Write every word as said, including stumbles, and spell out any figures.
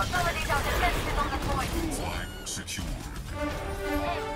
Consolidate our defenses on the point. Flag secured.